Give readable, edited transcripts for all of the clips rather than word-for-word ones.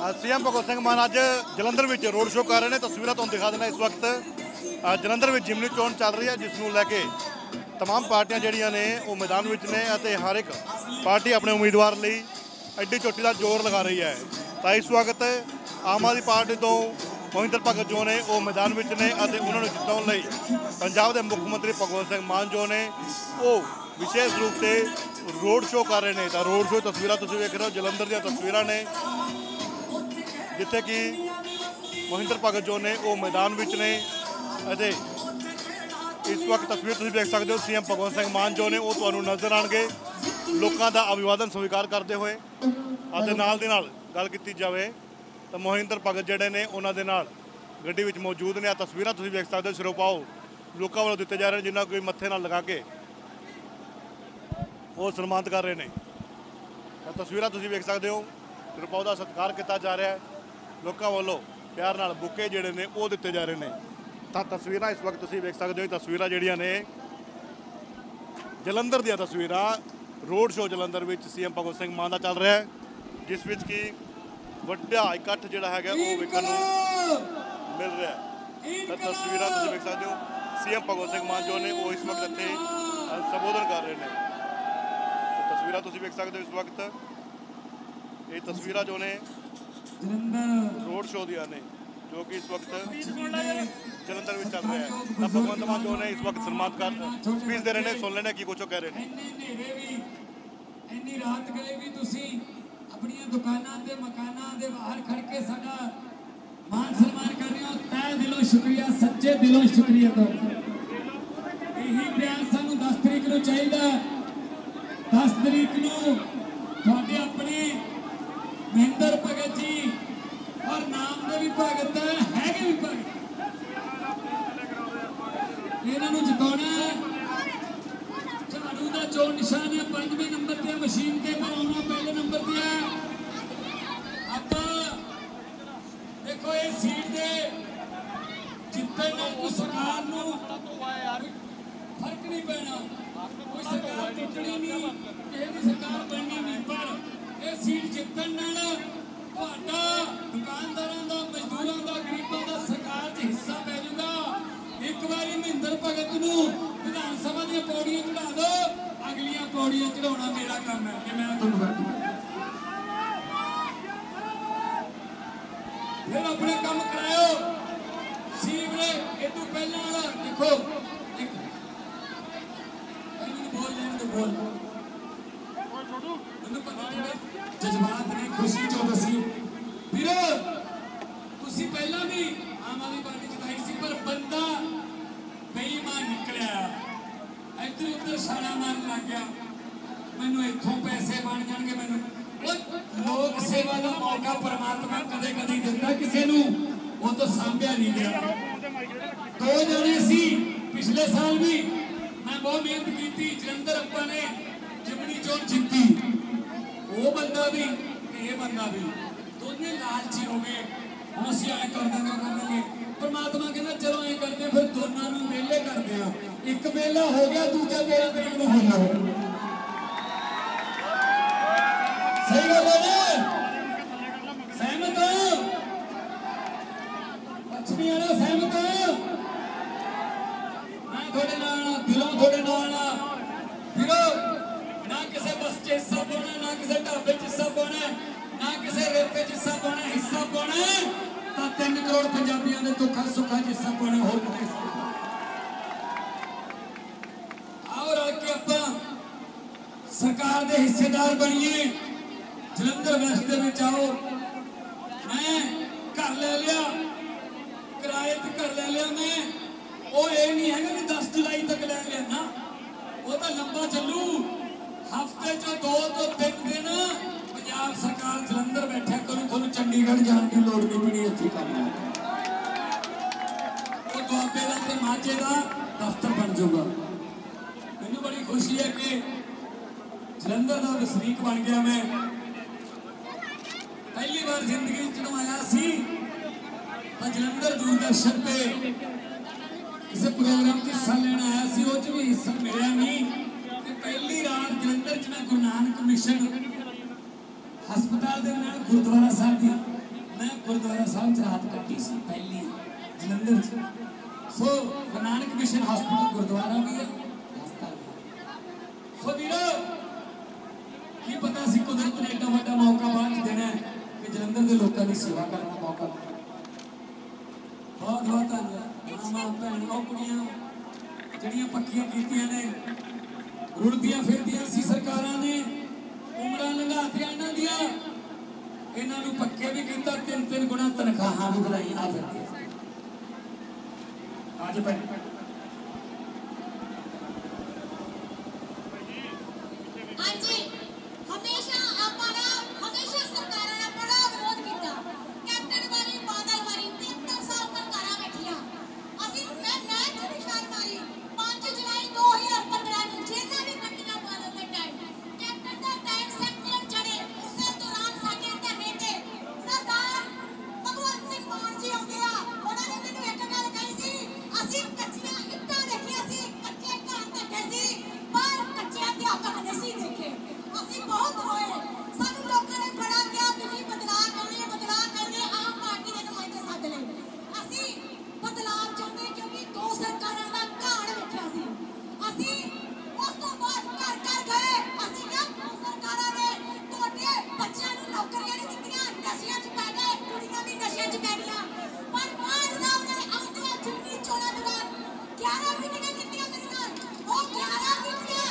CM Bhagwant Singh मान अज जलंधर में road show कर रहे हैं। तस्वीर तुहानूं दिखा देना। इस वक्त जलंधर में जिमनी चोण चल रही है, जिसनूं लैके तमाम पार्टियां जिहड़ियां ने वो मैदान में ने अते हर एक पार्टी अपने उम्मीदवार लई एड्डी चोटी का जोर लगा रही है। तो इस वक्त आम आदमी पार्टी तो मोहिंदर भगत जो ने वो मैदान में ने अते उन्होंने जिताउण लई पंजाब के मुख्यमंत्री भगवंत सिंह मान जो ने वो विशेष रूप से रोड शो कर रहे हैं। तो रोड शो तस्वीर तुसीं वेख रहे हो, जलंधर दी तस्वीरां ने जिथे कि मोहिंदर भगत जो ने वो मैदान में ने अते इस वक्त तस्वीर तुसीं देख सकते हो। सीएम भगवंत सिंह मान जो ने वो तुहानूं नज़र आउणगे लोगों का अभिवादन स्वीकार करते हुए। अते नाल दी नाल गल कीती जावे तो मोहिंदर भगत जिहड़े ने उन्हां दे नाल गड्डी विच मौजूद ने। तस्वीरां तुसीं देख सकते हो, सिरोपाओ लोगों वालों दिते जा रहे हैं, जिन्हां कोई मत्थे नाल लगा के वो सन्मानित कर रहे हैं। तस्वीरां तुसीं देख सकते हो, सिरोपाओ का सत्कार किया जा रहा है, लोगों वालों प्यार नाल बुके जिहड़े ने वो दिते जा रहे हैं। तो तस्वीरां इस वक्त तुसीं देख सकते हो, तस्वीरां जिहड़ियां ने जलंधर दी तस्वीरां रोड शो जलंधर में सीएम भगवंत सिंह मान का चल रहा है, जिस विच कि वड्डा इकट्ठ जिहड़ा हैगा वो वेखण नूं मिल रहा है। तो तस्वीरां तुसीं देख सकते हो, सीएम भगवंत सिंह मान जो ने वो इस वक्त इत्थे संबोधन कर रहे हैं। तो तस्वीरां तुसीं देख सकते हो, इस वक्त ये तस्वीरां जो ने रोड शो दियां ने जो कि इस वक्त जलंधर में चल रहा है। तो भगवंत मान जो ने इस वक्त सम्मानित कर स्पीच दे रहे हैं, सुन लेने की कुछ कह रहे हैं। इन्नी रात गए भी तुसी अपनी दुकानां ते मकानां दे बाहर खड़ के साडा मान सम्मान कर रहे हो, तहे दिलों शुक्रिया, सच्चे दिलों शुक्रिया। तो यही प्यार सानू 10 तरीक नूं चाहिदा। 10 तरीक नूं तुहाडे अपने मोहिंदर भगत जी और नाम दे भी भगत है भी भगत, इन्हां नूं जिताउणा है। झाड़ू का चोण निशान है 5वें नंबर पर, मशीन के पर आना पहले नंबर पर है। अब देखो ये सीट दे जितने नाल कोई सरकार नूं फर्क नहीं पैना, कोई सरकार टुटनी नहीं, किसी की सरकार बननी नहीं, पर ये सीट जितन नाल तुहाडा दुकानदारां दा, मजदूरां दा, गरीबां दा सरकार 'च हिस्सा पै जाऊगा। एक बारी मोहिंदर भगत नूं विधान सभा दी पौड़ियां चढ़ा दो, अगलियां पौड़ियां चढ़ाउणा मेरा काम है कि मैं तुहानूं कर फिर अपने काम कराओ। सीवरेज इतों पहले वाला देखो, बोल लेने तो बोल मैनूं पता थोड़े जज्बात ने खुशी चो दसी। फिर तुसीं पहला भी आम आदमी पार्टी जिताई सी, पर बंदा बेईमान निकलिया, इधर उधर छाला मारन लग गया। मैनूं इत्थों पैसे बन जाणगे, मैनूं लोक सेवा का मौका परमात्मा कदे कदे दिंदा किसी नूं, वो तो सांभिया नहीं गया। 2 जने सी पिछले साल भी, मैं बहुत मेहनत की, जलंधर अप्पा ने जिमनी चोण जीती, वो बंदा भी ये बंदा भी दोनों लालची हो गए। हम असीं ऐ कर देंगे, परमात्मा कहना चलो ऐ करते, फिर दोनों नूं मेले करते हैं। एक मेला हो गया, दूजा मेला तरीक नूं होना। सही गल है ना? सहमत हो? पश्चिमी वाला सहमत हो? मैं थोड़े नाल दिलों थोड़े नाल। फिर ना किसी बस च हिस्सा पाना, ना किसी ढाबे च हिस्सा पाना, ना किसी रेते च हिस्सा पाना। हिस्सा पाना तो 3 करोड़ पंजाबियों के दुखा सुखा च हिस्सा पाना, होर किते आओ रल के आपां सरकार के हिस्सेदार बनिए। जलंधर वैस्ट दे विच आओ, मैं घर ले लिया, किराए ते घर ले लिया मैं। वो ये नहीं है कि 10 जुलाई तक ले लिया ना, वो तो लंबा चलू। हफ्ते चो 2 तो 3 दिन पंजाब सरकार जलंधर बैठा करूँ, थोड़ा चंडीगढ़ जाने की लड़ नहीं पड़ी। इतनी करना वो दुआबे का ते मांझे का दफ्तर बन जाऊगा। मैनू बड़ी खुशी है कि जलंधर का वसनीक बन गया। मैं पहली बार जिंदगी में आया सी तो जलंधर दूरदर्शन पे किसी प्रोग्राम में हिस्सा लेना आया सी, वो भी हिस्सा मिला नहीं। पहली रात जलंधर च मैं गुरु नानक मिशन हस्पताल के गुरुद्वारा साहब की मैं गुरुद्वारा साहब च रात कट्टी सी पहली जलंधर च। सो गुरु नानक मिशन हॉस्पिटल गुरुद्वारा भी है, हस्पताल भी। सो वीरो की पता सी कुदरत ने एडा वड्डा मौका बाद च देना है कि जलंधर के लोगों की सेवा करने का मौका। बहुत बहुत धन्यवाद मां भैन और कुड़ियां ਜਿਹੜੀਆਂ ਪੱਕੀਆਂ ਕੀਤੀਆਂ ਨੇ, ਰੁਲਦੀਆਂ ਫਿਰਦੀਆਂ ਸੀ ਸਰਕਾਰਾਂ ਨੇ, ਉਮਰਾਂ ਲੰਘਾਤੀਆਂ ਇਹਨਾਂ ਦੀਆਂ, ਇਹਨਾਂ ਨੂੰ ਪੱਕੇ ਵੀ ਕੀਤਾ, 3-3 ਗੁਣਾ ਤਨਖਾਹਾਂ ਵੀ ਵਧਾਈਆਂ ਫਿਰਦੀਆਂ। ਅੱਜ ਭੈਣ ਹਾਂਜੀ ਹਮੇਸ਼ਾ ਆਪਾਂ ਨਾ ਹਮੇਸ਼ਾ ਸਰਕਾਰਾਂ ਨੇ ਬੜਾ ਵਿਰੋਧ ਕੀਤਾ। ਕੈਪਟਨ ਵਾਰੀ ਬਾਦਲ ਵਾਰੀ 73 ਸਾਲ ਸਰਕਾਰਾਂ ਬੈਠੀਆਂ। ਅਸੀਂ ਮੈਂ ਚ ਨਿਸ਼ਾਨ ਮਾਰੀ 5 ਜੁਲਾਈ 2015 ਨੂੰ ਜਿੰਨਾ ਵੀ ਕੱਟੀਆਂ ਬਾਦਲ ਦੇ ਟਾਈਮ ਕੈਪਟਨ ਦਾ ਟਾਈਮ ਸੈਕਟਰ ਚੜੇ, ਉਸੇ ਦੌਰਾਨ ਸਾਡੇ ਧਰਨੇ ਤੇ ਸਰਦਾਰ ਭਗਵੰਤ ਸਿੰਘ ਮਾਨ ਜੀ ਆਉਂਦੇ ਆ। ਉਹਨਾਂ ਨੇ ਮੈਨੂੰ ਇੱਕ ਗੱਲ ਕਹੀ ਸੀ, ਅਸੀਂ ਕੱਚੀਆਂ ਇੱਟਾਂ ਦੇਖੀਆਂ ਸੀ, ਕੱਚੇ ਘਰ ਦੇਖੇ ਸੀ, ਪਰ ਕੱਚੇ ਅਧਿਆਪਕ ਨਹੀਂ ਸੀ ਦੇਖੇ। ਅਸੀਂ ਬਹੁਤ ਹੋਏ, ਸਾਨੂੰ ਲੋਕਾਂ ਨੇ ਬੜਾ ਕਿਹਾ ਤੁਸੀਂ ਬਦਲਾਅ ਕਰਨੇ, ਬਦਲਾਅ ਕਰਨੇ, ਆਮ ਪਾਰਟੀ ਦੇ ਨੁਮਾਇੰਦੇ ਸੱਦ ਲਏ। ਅਸੀਂ ਬਦਲਾਅ ਚਾਹੁੰਦੇ ਕਿਉਂਕਿ 2 ਸਰਕਾਰਾਂ ਦਾ ਘਾਣ ਵੇਖਿਆ ਸੀ। ਅਸੀਂ ਉਸ ਤੋਂ ਬਾਅਦ ਘਰ ਘਰ ਗਏ, ਅਸੀਂ ਕਿਹਾ 2 ਸਰਕਾਰਾਂ ਨੇ ਤੁਹਾਡੇ ਬੱਚਿਆਂ ਨੂੰ ਨੌਕਰੀਆਂ ਨਹੀਂ ਦਿੱਤੀਆਂ, ਨਸ਼ਿਆਂ 'ਚ ਪੈ ਗਏ, ਕੁੜੀਆਂ ਵੀ ਨਸ਼ਿਆਂ 'ਚ ਪੈ ਗਈਆਂ। ਪਰ ਮਾਨ ਸਾਹਿਬ ਨੇ ਆਉਂਦੀਆਂ ਚੁਣੀ ਚੋਣਾਂ ਦੌਰਾਨ 11 ਮੀਟਿੰਗਾਂ ਕੀਤੀਆਂ ਮੇਰੇ ਨਾਲ। ਉਹ 11 ਮੀਟਿੰਗਾਂ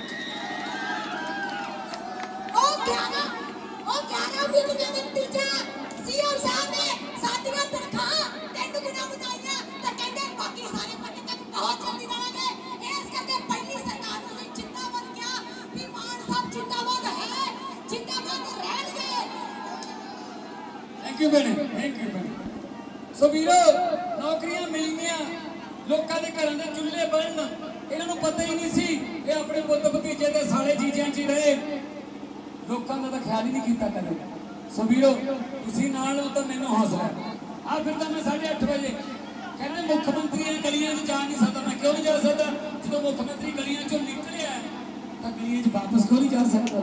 ਦੇ ਨਤੀਜਾ ਸੀਐਮ ਸਾਹਿਬ ਨੇ ਸਾਡੀਆਂ ਤਨਖਾਹਾਂ 3 ਗੁਣਾ ਵਧਾਈਆਂ ਤੇ ਕਹਿੰਦੇ ਬਾਕੀ ਸਾਰੇ ਪੱਕੇ ਤੱਕ ਬਹੁਤ ਜਲਦੀ ਦੇਵਾਂਗੇ। ਇਸ ਕਰਕੇ ਪਹਿਲੀ ਸਰਕਾਰ ਨੂੰ ਅਸੀਂ ਜਿੰਦਾਬਾਦ ਕਿਹਾ ਵੀ ਮਾਨ ਸਾਹਿਬ ਜਿੰਦਾਬਾਦ ਹੈ, ਜਿੰਦਾਬਾਦ ਰਹਿਣਗੇ। ਥੈਂਕ ਯੂ ਭੈਣੇ, ਥੈਂਕ ਯੂ ਭੈਣੇ। ਸੋ ਵੀਰੋ ਨੌਕਰੀਆਂ ਮਿਲਣੀਆਂ, ਲੋਕਾਂ ਦੇ ਘਰਾਂ ਦੇ ਚੁੱਲ੍ਹੇ ਬਲਣ, ਇਹਨਾਂ ਨੂੰ ਪਤਾ ਹੀ ਨਹੀਂ ਸੀ। ਇਹ ਆਪਣੇ ਪੁੱਤ ਭਤੀਜੇ ਦੇ ਸਾਲੇ ਜੀਜਿਆਂ 'ਚ ਹੀ ਰਹੇ, ਲੋਕਾਂ ਦਾ ਤਾਂ ਖਿਆਲ ਹੀ ਨਹੀਂ ਕੀਤਾ ਕਦੇ। ਸੋ ਵੀਰੋ ਤੁਸੀਂ ਨਾਲ ਹੋ ਤਾਂ ਮੈਨੂੰ ਹੌਸਲਾ ਆ। ਫਿਰ ਤਾਂ ਮੈਂ 8:30 ਵਜੇ ਕਹਿੰਦੇ ਮੁੱਖ ਮੰਤਰੀ ਇਹ ਗਲੀਆਂ 'ਚ ਜਾ ਨਹੀਂ ਸਕਦਾ। ਮੈਂ ਕਿਉਂ ਨਹੀਂ ਜਾ ਸਕਦਾ? ਜਦੋਂ ਮੁੱਖ ਮੰਤਰੀ ਗਲੀਆਂ 'ਚੋਂ ਨਿਕਲਿਆ ਤਾਂ ਗਲੀਆਂ 'ਚ ਵਾਪਸ ਕਿਉਂ ਨਹੀਂ ਜਾ ਸਕਦਾ?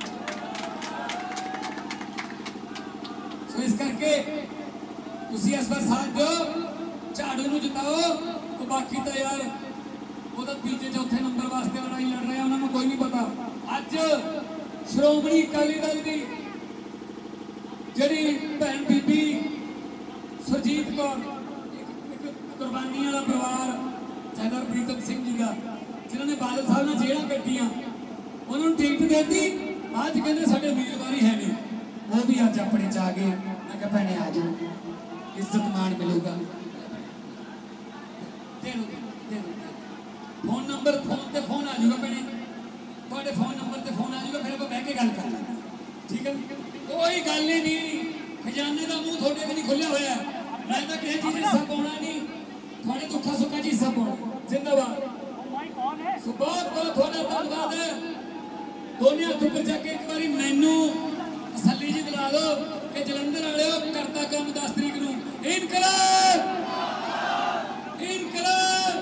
ਸੋ ਇਸ ਕਰਕੇ ਤੁਸੀਂ ਇਸ ਵਾਰ ਸਾਥ ਦਿਓ, ਝਾੜੂ ਨੂੰ ਜਿਤਾਓ। ਤੇ ਬਾਕੀ ਤਾਂ ਯਾਰ ਉਹਦਾ ਤੀਜੇ ਚੌਥੇ ਨੰਬਰ ਵਾਸਤੇ ਲੜਾਈ ਲੜ ਰਿਹਾ, ਉਹਨਾਂ ਨੂੰ ਕੋਈ ਨਹੀਂ ਪਤਾ। ਅੱਜ ਸ਼੍ਰੋਮਣੀ ਅਕਾਲੀ ਦਲ ਦੀ ਜਿਹੜੀ ਭੈਣ ਬੀਬੀ ਸੁਰਜੀਤ ਕੌਰ, ਇੱਕ ਕੁਰਬਾਨੀ ਵਾਲਾ ਪਰਿਵਾਰ ਸਰਦਾਰ ਪ੍ਰੀਤਮ ਸਿੰਘ ਜੀ ਦਾ, ਜਿਨ੍ਹਾਂ ਨੇ ਬਾਦਲ ਸਾਹਿਬ ਨਾਲ ਜੇਲ੍ਹਾਂ ਕੱਟੀਆਂ, ਉਹਨਾਂ ਨੂੰ ਟਿਕਟ ਦੇ ਦਿੱਤੀ। ਅੱਜ ਕਹਿੰਦੇ ਸਾਡੇ ਉਮੀਦਵਾਰ ਹੀ ਹੈ ਨਹੀਂ, ਉਹ ਵੀ ਅੱਜ ਆਪਣੇ 'ਚ ਆ ਗਏ। ਮੈਂ ਕਿਹਾ ਭੈਣੇ ਆ ਜਾਓ, ਇੱਜ਼ਤ ਮਾਣ ਮਿਲੂਗਾ। ਫੋਨ ਨੰਬਰ, ਫੋਨ ਤੇ ਫੋਨ ਆ ਜਾਊਗਾ ਭੈਣੇ, ਤੁਹਾਡੇ ਫੋਨ ਨੰਬਰ ਤੇ ਫੋਨ ਆ ਜਾਊਗਾ, ਫਿਰ ਆਪਾਂ ਬਹਿ ਕੇ ਗੱਲ ਕਰ ਲਾਂਗੇ, ਠੀਕ ਹੈ? ਕੋਈ ਗੱਲ ਹੀ ਨਹੀਂ, ਖਜ਼ਾਨੇ ਦਾ ਮੂੰਹ ਤੁਹਾਡੇ ਤੇ ਨਹੀਂ ਖੁੱਲਿਆ ਹੋਇਆ। ਮੈਂ ਤਾਂ ਕਿਸੇ ਚੀਜ਼ 'ਚ ਹਿੱਸਾ ਪਾਉਣਾ ਨਹੀਂ, ਤੁਹਾਡੇ ਦੁੱਖਾਂ ਸੁੱਖਾਂ 'ਚ ਹਿੱਸਾ ਪਾਉਣਾ। ਜ਼ਿੰਦਾਬਾਦ। ਸੋ ਬਹੁਤ ਬਹੁਤ ਤੁਹਾਡਾ ਧੰਨਵਾਦ ਹੈ। ਦੋਨੇ ਹੱਥ ਉੱਪਰ ਚੱਕ ਕੇ ਇੱਕ ਵਾਰੀ ਮੈਨੂੰ ਤਸੱਲੀ ਜੀ ਦਿਲਾ ਦਿਓ ਕਿ ਜਲੰਧਰ ਵਾਲਿਓ ਕਰਤਾ ਕੰਮ 10 ਤਰੀਕ ਨੂੰ। ਇਨਕਲਾਬ, ਇਨਕਲਾਬ,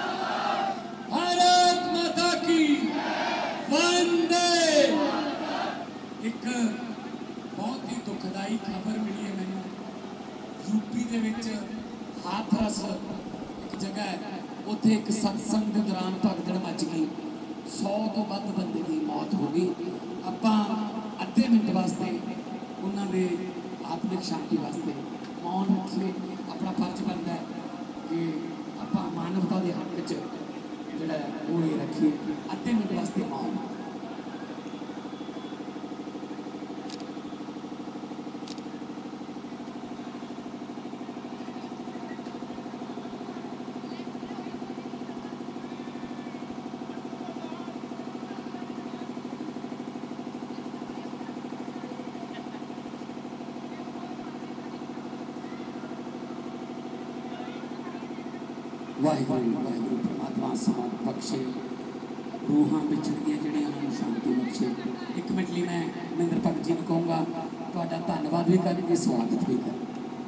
भारत माता की वंदे। एक बहुत ही दुखदाई खबर मिली है मैंने, यूपी के विच हाथरस एक जगह है, उत्थे एक सत्संग के दौरान भगदड़ मच गई, 100 तो वध बंदे की मौत हो गई। आपां अद्धे मिनट वास्ते उन्होंने आत्मिक शांति वास्ते मौन रखिए, अपना फर्ज बनता है कि आपां मानवता के हक च ਜਿਹੜਾ ਉਹ ਇਹ ਰੱਖੀਏ। ਅੱਧੇ ਮਿੰਟ ਵਾਸਤੇ ਮੌਨ। ਵਾਹਿਗੁਰੂ ਵਾਹਿਗੁਰੂ परमात्मा समात बख्शे, रूहां विछड़ियां जिहड़ियां उन्हां नूं शांति बख्शे। एक मिनट लिए मैं महेंद्र भगत जी नूं कहूँगा तुहाडा धन्नवाद भी करके स्वागत भी कर।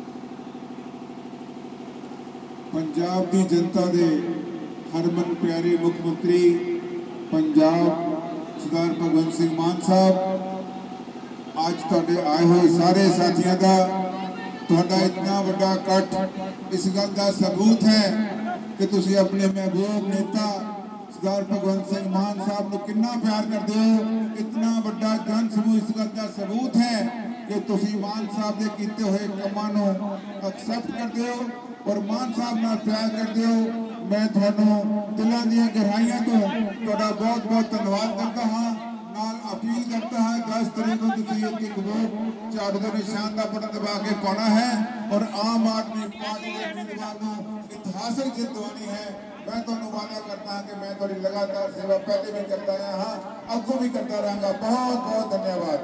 पंजाब की जनता दे हरमन प्यारे मुख्यमंत्री पंजाब सरदार भगवंत सिंह मान साहब, अज तुहाडे आए हुए सारे साथियों का ਤੁਹਾਡਾ ਇਤਨਾ ਵੱਡਾ ਇਕੱਠ ਇਸ ਗੱਲ ਦਾ ਸਬੂਤ ਹੈ ਕਿ ਤੁਸੀਂ ਆਪਣੇ ਮਹਿਬੂਬ ਨੇਤਾ ਸਰਦਾਰ ਭਗਵੰਤ ਸਿੰਘ ਮਾਨ ਸਾਹਿਬ ਨੂੰ ਕਿੰਨਾ ਪਿਆਰ ਕਰਦੇ ਹੋ। ਇਤਨਾ ਵੱਡਾ ਜਨ ਸਮੂਹ ਇਸ ਗੱਲ ਦਾ ਸਬੂਤ ਹੈ ਕਿ ਤੁਸੀਂ ਮਾਨ ਸਾਹਿਬ ਦੇ ਕੀਤੇ ਹੋਏ ਕੰਮਾਂ ਨੂੰ ਐਕਸੈਪਟ ਕਰਦੇ ਹੋ ਔਰ ਮਾਨ ਸਾਹਿਬ ਨਾਲ ਪਿਆਰ ਕਰਦੇ ਹੋ। ਮੈਂ ਤੁਹਾਨੂੰ ਦਿਲਾਂ ਦੀਆਂ ਗਹਿਰਾਈਆਂ ਤੋਂ ਤੁਹਾਡਾ ਬਹੁਤ ਬਹੁਤ ਧੰਨਵਾਦ ਕਰਦਾ ਹਾਂ। ਨਾਲ ਅਪੀਲ ਕਰਦਾ ਹਾਂ 10 ਤਰੀਕ ਨੂੰ ਤੁਸੀਂ ਇੱਕ ਵੋਟ ਝਾੜੂ ਦੇ ਨਿਸ਼ਾਨ ਦਾ ਬਟਨ ਦਬਾ ਕੇ ਪਾਉਣਾ ਹੈ ਔਰ ਆਮ ਆਦਮੀ ਪਾਰਟੀ ਦੇ ਉਮੀਦਵਾਰ ਨੂੰ ਇਤਿਹਾਸਕ ਜਿੱਤ ਦਿਵਾਉਣੀ ਹੈ। मैं ਤੁਹਾਨੂੰ ਵਾਅਦਾ ਕਰਦਾ ਹਾਂ ਕਿ ਮੈਂ ਤੁਹਾਡੀ ਲਗਾਤਾਰ ਸੇਵਾ ਪਹਿਲੇ ਵੀ ਕਰਦਾ ਆਇਆ ਹਾਂ, ਅੱਗੋਂ ਵੀ ਕਰਦਾ ਰਹਾਂਗਾ। ਬਹੁਤ ਬਹੁਤ ਧੰਨਵਾਦ।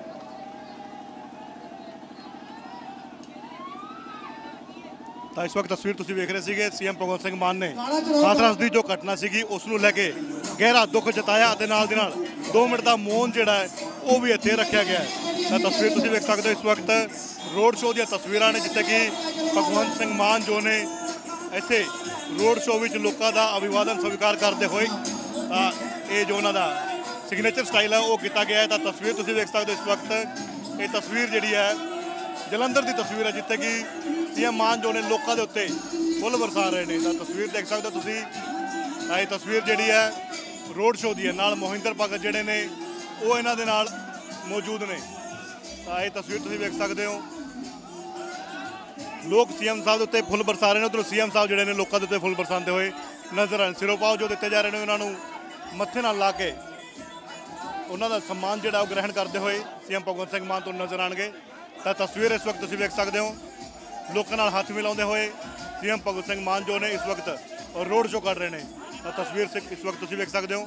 ਤਾਂ ਇਸ ਵਕਤ ਤਸਵੀਰ ਤੁਸੀਂ ਵੇਖ ਰਹੇ ਸੀਗੇ ਸੀਐਮ ਭਗਵੰਤ ਸਿੰਘ ਮਾਨ ਨੇ ਹਾਥਰਸ ਦੀ ਜੋ ਘਟਨਾ ਸੀਗੀ ਉਸ ਨੂੰ ਲੈ ਕੇ ਗਹਿਰਾ ਦੁੱਖ ਜਤਾਇਆ ਅਤੇ ਨਾਲ ਦੀ ਨਾਲ 2 ਮਿੰਟ ਦਾ ਮੌਨ ਜਿਹੜਾ ਹੈ ਉਹ ਵੀ ਇੱਥੇ ਰੱਖਿਆ ਗਿਆ ਹੈ। ਤਾਂ ਤਸਵੀਰ ਤੁਸੀਂ ਵੇਖ ਸਕਦੇ ਹੋ ਇਸ ਵਕਤ ਰੋਡ ਸ਼ੋਅ ਦੀਆਂ ਤਸਵੀਰਾਂ ਨੇ ਜਿੱਥੇ ਕਿ ਭਗਵੰਤ ਸਿੰਘ ਮਾਨ ਜੋ ਨੇ ਇੱਥੇ ਰੋਡ ਸ਼ੋਅ ਵਿੱਚ ਲੋਕਾਂ ਦਾ ਅਭਿਵਾਦਨ ਸਵੀਕਾਰ ਕਰਦੇ ਹੋਏ ਤਾਂ ਇਹ ਜੋ ਉਹਨਾਂ ਦਾ ਸਿਗਨੇਚਰ ਸਟਾਈਲ ਹੈ ਉਹ ਕੀਤਾ ਗਿਆ ਹੈ। ਤਾਂ ਤਸਵੀਰ ਤੁਸੀਂ ਵੇਖ ਸਕਦੇ ਹੋ ਇਸ ਵਕਤ ਇਹ ਤਸਵੀਰ ਜਿਹੜੀ ਹੈ ਜਲੰਧਰ ਦੀ ਤਸਵੀਰ ਹੈ ਜਿੱਥੇ ਕਿ ਸੀਐਮ ਮਾਨ ਜੋ ਨੇ ਲੋਕਾਂ ਦੇ ਉੱਤੇ ਫੁੱਲ ਵਰਸਾ ਰਹੇ ਨੇ। ਤਾਂ ਤਸਵੀਰ ਦੇਖ ਸਕਦੇ ਹੋ ਤੁਸੀਂ ਇਹ ਤਸਵੀਰ ਜਿਹੜੀ ਹੈ ਰੋਡ ਸ਼ੋਅ ਦੀ ਹੈ। ਨਾਲ ਮੋਹਿੰਦਰ ਭਗਤ ਜਿਹੜੇ ਨੇ ਉਹ ਇਹਨਾਂ ਦੇ ਨਾਲ ਮੌਜੂਦ ਨੇ। ਤਾਂ ਇਹ ਤਸਵੀਰ ਤੁਸੀਂ ਵੇਖ ਸਕਦੇ ਹੋ ਲੋਕ ਸੀਐਮ ਸਾਹਿਬ ਦੇ ਉੱਤੇ ਫੁੱਲ ਬਰਸਾ ਰਹੇ ਨੇ। ਉੱਧਰੋਂ ਸੀਐਮ ਸਾਹਿਬ ਜਿਹੜੇ ਨੇ ਲੋਕਾਂ ਦੇ ਉੱਤੇ ਫੁੱਲ ਬਰਸਾਉਂਦੇ ਹੋਏ ਨਜ਼ਰ ਆਏ। ਸਿਰੋਪਾਓ ਜੋ ਦਿੱਤੇ ਜਾ ਰਹੇ ਨੇ ਉਹਨਾਂ ਨੂੰ ਮੱਥੇ ਨਾਲ ਲਾ ਕੇ ਉਹਨਾਂ ਦਾ ਸਨਮਾਨ ਜਿਹੜਾ ਉਹ ਗ੍ਰਹਿਣ ਕਰਦੇ ਹੋਏ ਸੀਐਮ ਭਗਵੰਤ ਸਿੰਘ ਮਾਨ ਤੋਂ ਨਜ਼ਰ ਆਉਣਗੇ। ਤਾਂ ਤਸਵੀਰ ਇਸ ਵਕਤ ਤੁਸੀਂ ਵੇਖ ਸਕਦੇ ਹੋ ਲੋਕਾਂ ਨਾਲ ਹੱਥ ਮਿਲਾਉਂਦੇ ਹੋਏ ਸੀਐਮ ਭਗਵੰਤ ਸਿੰਘ ਮਾਨ ਜੋ ਨੇ ਇਸ ਵਕਤ ਰੋਡ ਸ਼ੋਅ ਕਰ ਰਹੇ ਨੇ। ਤਾਂ ਤਸਵੀਰ ਇਸ ਵਕਤ ਤੁਸੀਂ ਵੇਖ ਸਕਦੇ ਹੋ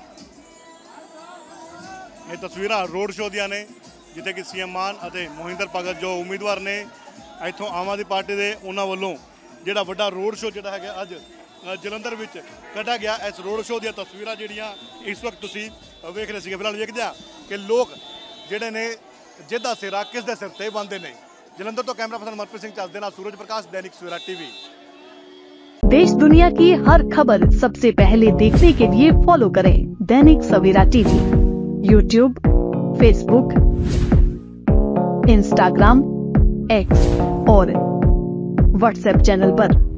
ਇਹ ਤਸਵੀਰਾਂ ਰੋਡ ਸ਼ੋਅ ਦੀਆਂ ਨੇ ਜਿੱਥੇ ਕਿ ਸੀਐਮ ਮਾਨ ਅਤੇ ਮੋਹਿੰਦਰ ਭਗਤ ਜੋ ਉਮੀਦਵਾਰ ਨੇ ਇੱਥੋਂ ਆਮ ਆਦਮੀ ਪਾਰਟੀ ਦੇ ਉਹਨਾਂ ਵੱਲੋਂ ਜਿਹੜਾ ਵੱਡਾ ਰੋਡ ਸ਼ੋਅ ਜਿਹੜਾ ਹੈਗਾ ਅੱਜ ਜਲੰਧਰ ਵਿੱਚ ਕੱਢਿਆ ਗਿਆ। ਇਸ ਰੋਡ ਸ਼ੋਅ ਦੀਆਂ ਤਸਵੀਰਾਂ ਜਿਹੜੀਆਂ ਇਸ ਵਕਤ ਤੁਸੀਂ ਵੇਖ ਰਹੇ ਸੀਗੇ। ਫਿਲਹਾਲ ਵੇਖਦੇ ਹਾਂ ਕਿ ਲੋਕ ਜਿਹੜੇ ਨੇ ਜਿਹਦਾ ਸਿਰਾ ਕਿਸ ਦੇ ਸਿਰ ਤੇ ਬੰਦੇ ਨੇ। जलंधर तो कैमरा पर्सन मनप्रीत सिंह चास देना सूरज प्रकाश दैनिक सवेरा टीवी। देश दुनिया की हर खबर सबसे पहले देखने के लिए फॉलो करें Dainik Savera TV, YouTube, Facebook, Instagram, X और व्हाट्सएप चैनल पर।